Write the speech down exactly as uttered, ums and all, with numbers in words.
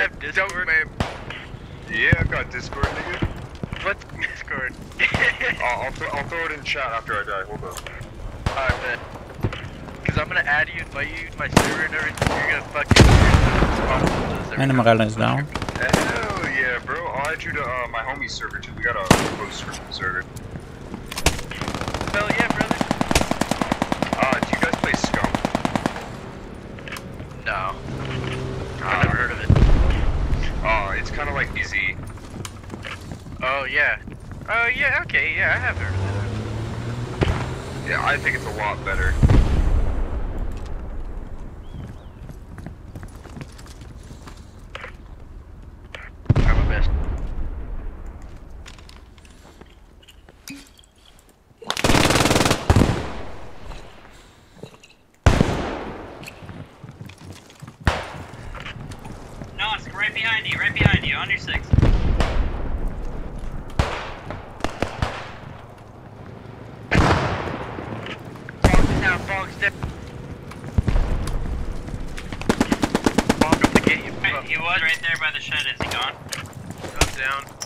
have Discord? Man. Yeah, I've got Discord, nigga. What's Discord? uh, I'll, th I'll throw it in chat after I die. Hold up. Alright, man. Cause I'm gonna add you, invite you to my server and everything. You're gonna fucking. Animal Island is down. Hell yeah, bro. I'll add you to uh, my homie's server too. We got a Post Scriptum server. Hell yeah, brother. Uh, do you guys play Scum? No. Uh, I've never heard of it. Uh, it's kind of like B Z. Oh yeah. Oh yeah. Okay. Yeah, I have heard of it. Yeah, I think it's a lot better. Try my best. No, it's right behind you. Right behind you. On your six. Down, fog step. Fog up the gate. You He was right there by the shed. Is he gone? Up, down.